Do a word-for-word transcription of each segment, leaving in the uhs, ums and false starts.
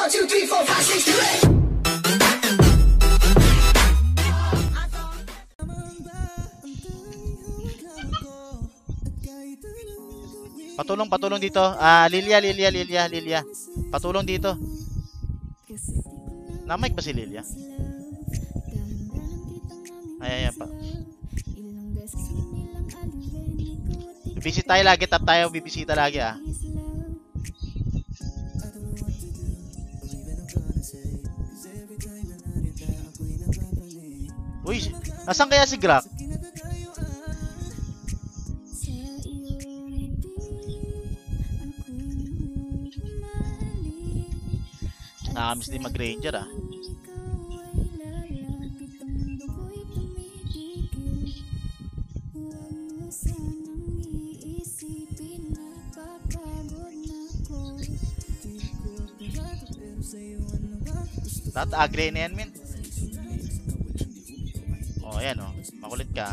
one, two, three, four, five, six, seven, eight. Patulong, patulong dito. Ah, Lilia, Lilia, Lilia, Lilia. Patulong dito. Na-mic ba si Lilia? Ay, ayan pa. Bibisit tayo lagi, tap tayo, bibisita lagi ah. Uy, nasan kaya si Grak? Nakamiss din mag-ranger ah. Lahat agre na yan, min. Oh, ayan oh. Makulit ka.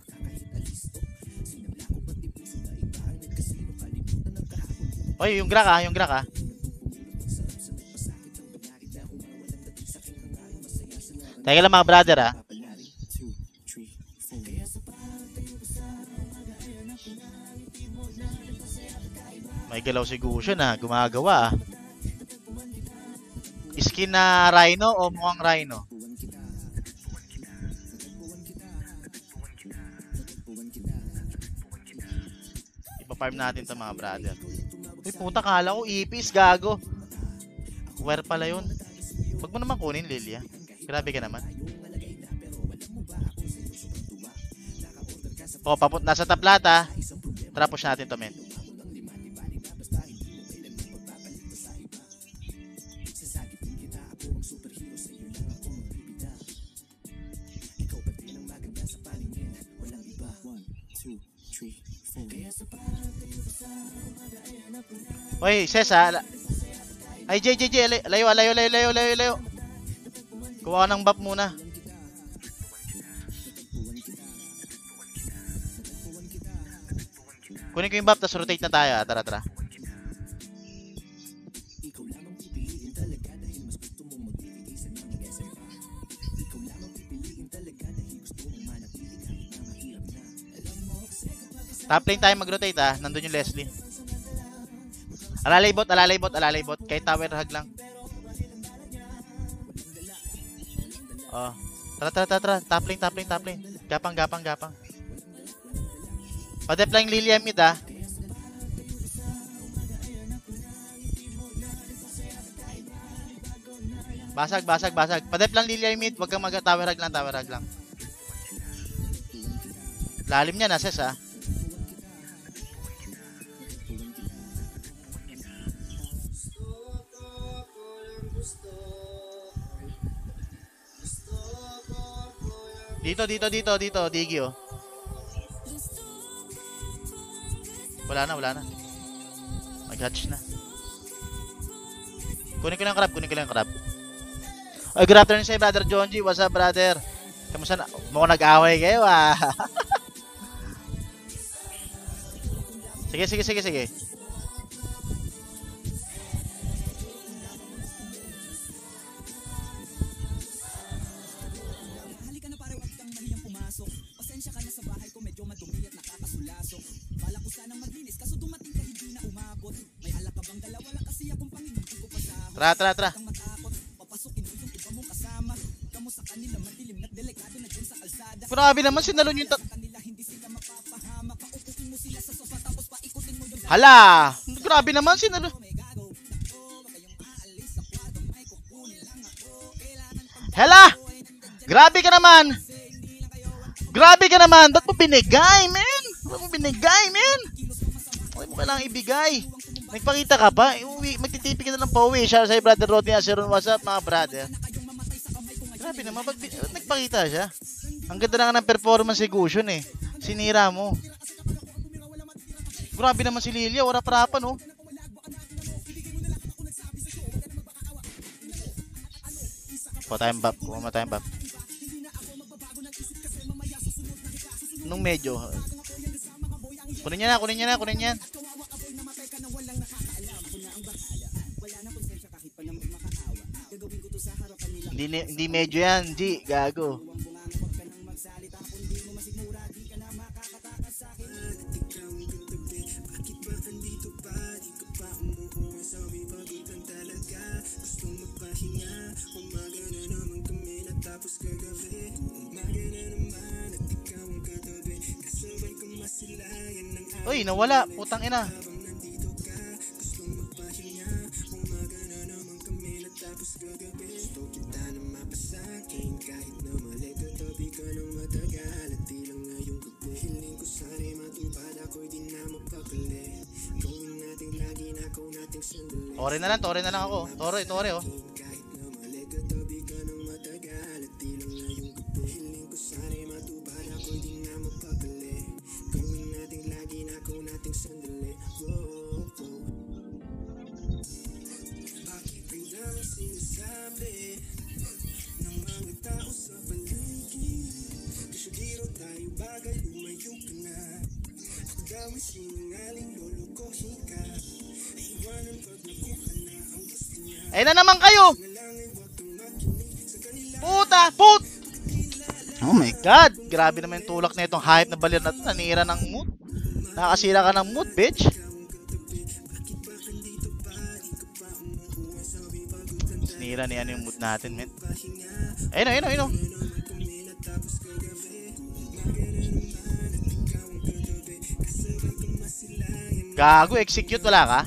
Oy, yung Grak ah, yung Grak ah. Teka lang mga brother ah. May galaw si Gusion ah, gumagawa ah. Skin na rhino o mukhang rhino? Ipa-farm natin to mga brother. Uy puta, kala ko ipis, gago. Where pala yun? Wag mo naman kunin Lilia. Grabe ka naman. O, paput nasa taplata. Tara, push natin to, men. Oy, Sesa. Ay, J, J, J. Layo, layo, layo, layo, layo, layo. Kuha ka ng buff muna. Kunin ko yung buff, tapos rotate na tayo. Tara, tara. Top lane tayo mag-rotate ah. Nandun yung Leslie. Alalay bot, alalay bot, alalay bot. Kahit tower hug lang. Oh. Tara, tara, tara, tara. Top lane, top lane, top lane. Gapang, gapang, gapang. Padep lang yung Lilia mid ah. Basag, basag, basag. Padep lang Lilia mid. Huwag kang mag-tower hug lang, tower hug lang. Lalim niya na, Ses ah. Dito, dito, dito, dito, Digi oh. Wala na, wala na. Mag-hatch na. Kunin ko lang crab, kunin ko lang crab. Ay, good afternoon sa'yo, brother John G. What's up, brother? Kamusta na? Mukhang nag-away kayo ah. Sige, sige, sige, sige. Tara, tara, tara. Grabe naman, sinalon yung tat... Hala! Grabe naman, sinalon... Hala! Grabe ka naman! Grabe ka naman! Ba't mo binigay, men? Ba't mo binigay, men? Bakit mo kailangang ibigay? Nagpakita ka pa? Uwi, magtitipi ka na ng pauwi. Shout out sa'yo, brother Rodney Aceron. What's up, mga brother? Grabe naman, ba't nagpakita siya? Ang ganda na nga ng performance si Gusion eh. Sinira mo. Grabe naman si Lilia, wala parapan oh. Kuha tayong buff, kuha tayong buff. Nung medyo. Kunin niya na, kunin niya na, kunin niya. Hindi, hindi medyo yan, G. Gago. Uy, nawala. Putang ina. Tore na lang, tore na lang ako. Tore, tore oh. Ayun na naman kayo. Puta, put. Oh my god, grabe naman yung tulak na itong hype na balir na ito. Nanira ng mood. Nakasira ka ng mood, bitch. Sinira niyan yung mood natin, men. Ayun, ayun, ayun. Gago, execute, wala ka?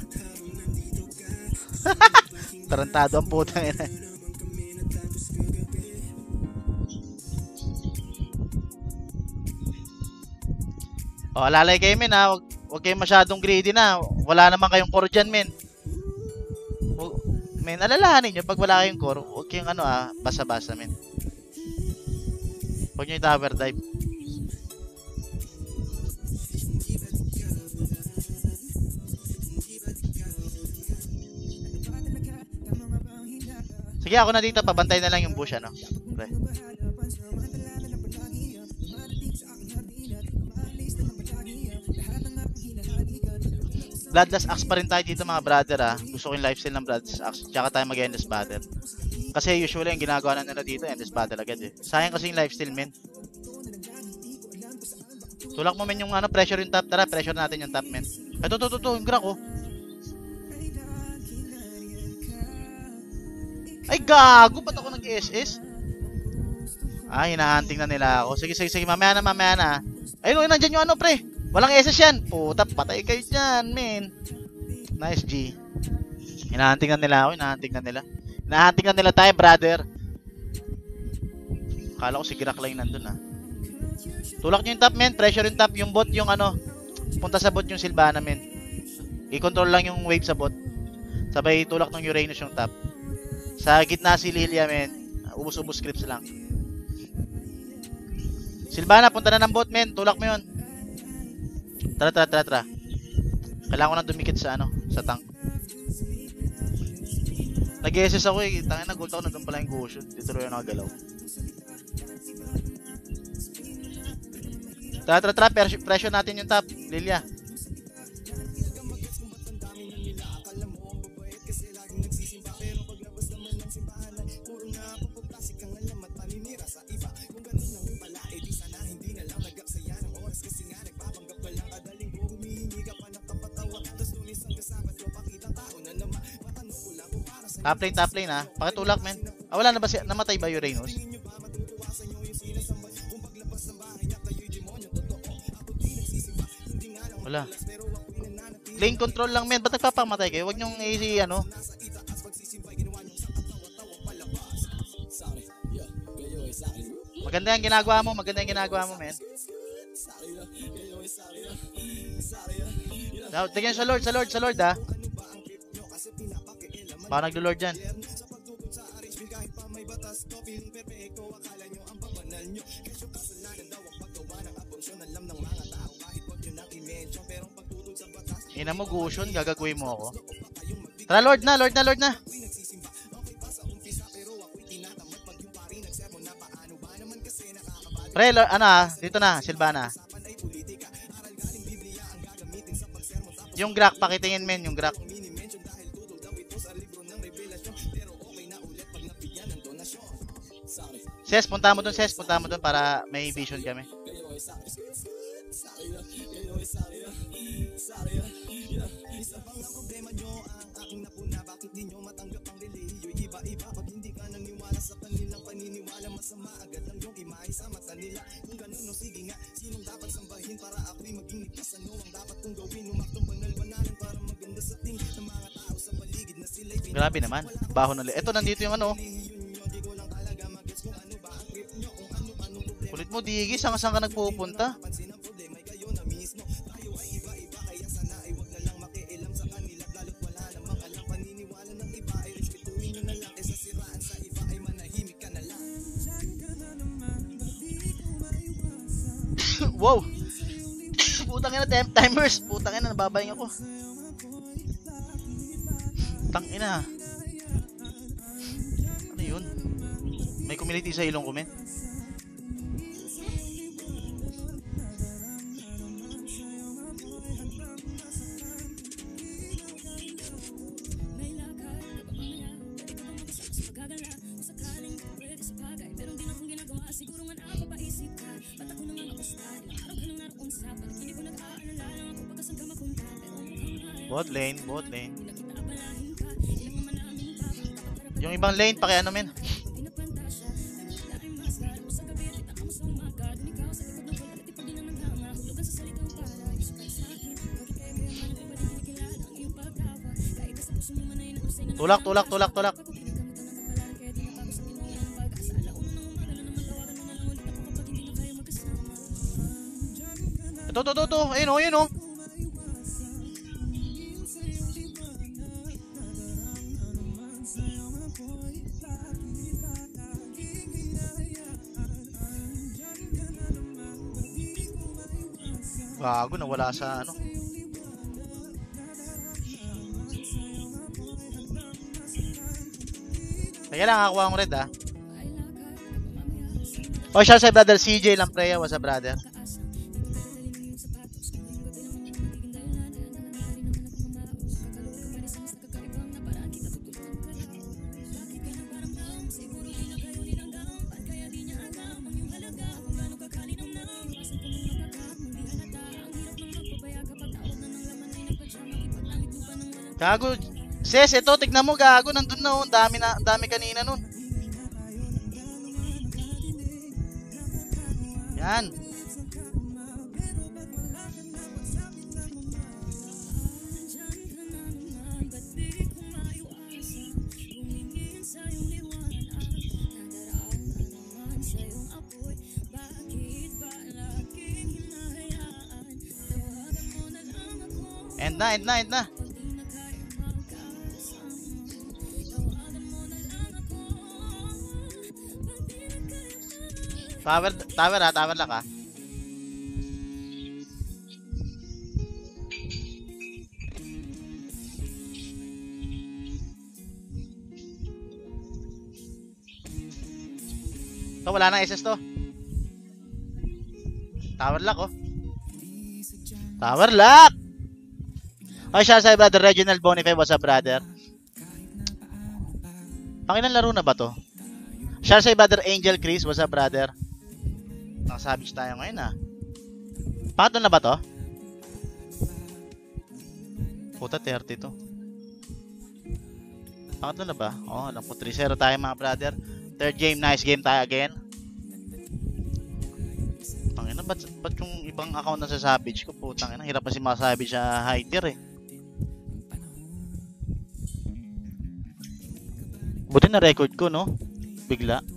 Tarantado ang putang ina. O, alalay kayo, men, ha. Huwag, huwag kayong masyadong greedy na. Wala naman kayong core dyan, men. Huwag, men, alalahanin nyo. Pag wala kayong core, huwag kayong ano, ha. Basa-basa, men. Huwag nyo yung tower dive. Sige, ako na dito. Pabantay na lang yung bush, ano. Pre. Bloodless Axe pa rin tayo dito, mga brother, ah. Gusto ko yung lifestyle ng Bloodless Axe. Tsaka tayo mag-endless battle. Kasi usually yung ginagawa na nila dito, endless battle agad eh. Sayang kasi yung lifestyle, men. Tulak mo, men, yung ano, pressure yung top. Tara, pressure natin yung top, men. Ito, ito, ito, ito, yung crack, oh. Ay, gago. Ba't ako nag-S S? Ah, hinahunting na nila ako. Sige, sige, sige. Mamaya na, mamaya na. Ayun, ayun, nandyan yung ano, pre. Walang S S yan. Puta, patay kayo dyan, men. Nice, G. Hinahunting na nila ako. Hinahunting na nila. Hinahunting na nila tayo, brother. Kala ko si Girak lang nandun, ah. Tulak nyo yung top, men. Pressure yung top. Yung bot, yung ano. Punta sa bot yung Sylvana, men. I-control lang yung wave sa bot. Sabay tulak ng Uranus yung top. Sa gitna si Lilia, men. Ubus-ubus scripts lang. Sylvana, punta na ng bot, men. Tulak mo yun. Tara, tara, tara, tara. Kailangan ko nang dumikit sa ano, sa tank. Nag-S S ako eh. Tangin na, gold ako. Nandun pala yung Goshen. Dito rin nakagalaw. Tara, tara, tara. Pressure natin yung top, Lilia. Top lane, top lane, ha. Pakitulak, men. Ah, wala na ba siya? Namatay ba Uranus? Wala. Lane control lang, men. Ba't nagpapamatay kayo? Huwag nyong easy, ano. Maganda yung ginagawa mo. Maganda yung ginagawa mo, men. Tignan sa Lord, sa Lord, sa Lord, ha. Baka naglo-lord dyan. Ina mo, Gusyon, gagagawin mo ako. Tara, Lord na, Lord na, Lord na. Pre, Lord, ano ah, dito na, Sylvana. Yung Grak, pakitingin, men, yung Grak. Ses, punta mo dun, Ses. Punta mo dun para may vision kami. Grabe naman. Baho na li. Ito, nandito yung ano. Kulit mo, Diggy. Saan saan ka nagpupunta? Wow! Putang ina, temp timers. Putang ina, nababayang ako. Putang ina. Ano yun? May community sa ilong ko, men. Bot lane, bot lane. Yung ibang lane, pakiano men. Tulak, tulak, tulak, tulak. Ito, ito, ito, ito. Ayun o, ayun o. Gago, nawala sa ano. Kaya lang, nakakuha akong red ah. O siya sa brother C J Lampreya, what's up brother? Gago, Ses, ito, tignan mo, gago, nandun na, oh, dami na, dami kanina nun. Yan. End na, end na, end na. Tower, tower ah, tower lang ah. Ito, wala na S S to. Tower lock oh. Tower lock! Ay, siya sa brother Reginald Boniface, what's up brother? Pangilan laro na ba to? Siya sa brother Angel Chris, what's up brother? Nakasabis tayo ngayon ah. Pangatlo na ba to? Puta, thirty to. Pangatlo na ba? Oh, alam po, three zero tayo mga brother. Third game, nice game tayo again. Tangina, ba't, ba't yung ibang account na sa Savage ko? Putang ina, hirap pa si mga Savage sa high tier eh. Buti na record ko, no? Bigla.